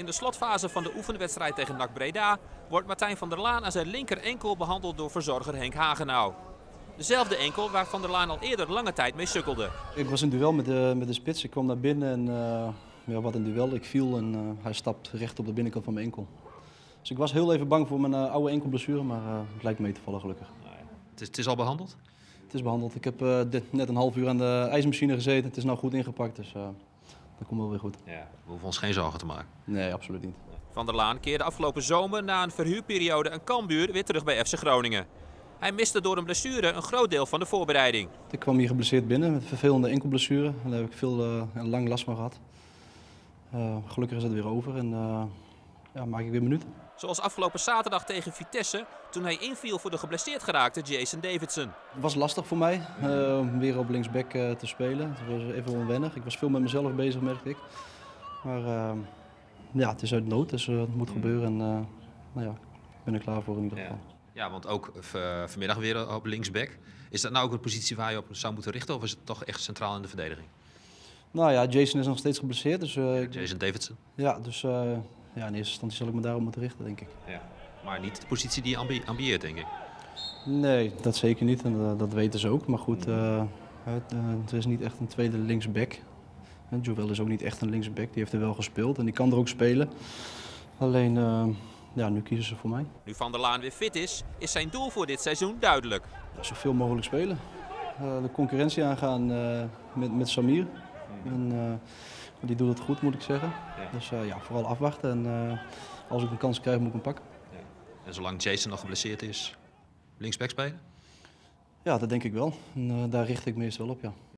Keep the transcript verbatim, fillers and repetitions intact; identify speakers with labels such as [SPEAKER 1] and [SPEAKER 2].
[SPEAKER 1] de slotfase van de oefenwedstrijd tegen N A C Breda wordt Martijn van der Laan aan zijn linker enkel behandeld door verzorger Henk Hagenau. Dezelfde enkel waar Van der Laan al eerder lange tijd mee sukkelde.
[SPEAKER 2] Ik was in duel met de, met de spits. Ik kwam naar binnen en uh, ja, wat een duel. Ik viel en uh, hij stapt recht op de binnenkant van mijn enkel. Dus ik was heel even bang voor mijn uh, oude enkelblessure, maar uh, het lijkt mee te vallen gelukkig.
[SPEAKER 3] Het is, het is al behandeld?
[SPEAKER 2] Het is behandeld. Ik heb uh, dit, net een half uur aan de ijsmachine gezeten. Het is nou goed ingepakt, dus uh, dat komt wel weer goed.
[SPEAKER 3] Ja. We hoeven ons geen zorgen te maken.
[SPEAKER 2] Nee, absoluut niet.
[SPEAKER 1] Van der Laan keerde afgelopen zomer na een verhuurperiode aan Cambuur weer terug bij F C Groningen. Hij miste door een blessure een groot deel van de voorbereiding.
[SPEAKER 2] Ik kwam hier geblesseerd binnen met vervelende enkelblessure. Daar heb ik veel uh, en lang last van gehad. Uh, gelukkig is het weer over en uh, ja, maak ik weer minuten.
[SPEAKER 1] Zoals afgelopen zaterdag tegen Vitesse, toen hij inviel voor de geblesseerd geraakte Jason Davidson.
[SPEAKER 2] Het was lastig voor mij uh, om weer op linksback uh, te spelen. Het was even onwennig. Ik was veel met mezelf bezig, merkte ik. Maar uh, ja, het is uit nood, dus uh, het moet gebeuren. En uh, nou ja, ik ben er klaar voor in ieder geval.
[SPEAKER 3] Ja. Ja, want ook uh, vanmiddag weer op linksback. Is dat nou ook een positie waar je op zou moeten richten of is het toch echt centraal in de verdediging?
[SPEAKER 2] Nou ja, Jason is nog steeds geblesseerd. Dus, uh,
[SPEAKER 3] Jason Davidson?
[SPEAKER 2] Ja, dus uh, ja, in eerste instantie zal ik me daarop moeten richten, denk ik.
[SPEAKER 3] Ja. Maar niet de positie die je ambi ambieert, denk ik?
[SPEAKER 2] Nee, dat zeker niet en uh, dat weten ze ook. Maar goed, uh, het, uh, het is niet echt een tweede linksback. Uh, Joël is ook niet echt een linksback, die heeft er wel gespeeld en die kan er ook spelen. Alleen... Uh, Ja, nu kiezen ze voor mij.
[SPEAKER 1] Nu Van der Laan weer fit is, is zijn doel voor dit seizoen duidelijk.
[SPEAKER 2] Ja, zoveel mogelijk spelen. Uh, de concurrentie aangaan uh, met, met Samir. En, uh, die doet het goed, moet ik zeggen. Ja. Dus uh, ja, vooral afwachten en uh, als ik een kans krijg, moet ik hem pakken.
[SPEAKER 3] Ja. En zolang Jason nog geblesseerd is, linksback spelen?
[SPEAKER 2] Ja, dat denk ik wel. En, uh, daar richt ik meestal wel op, ja.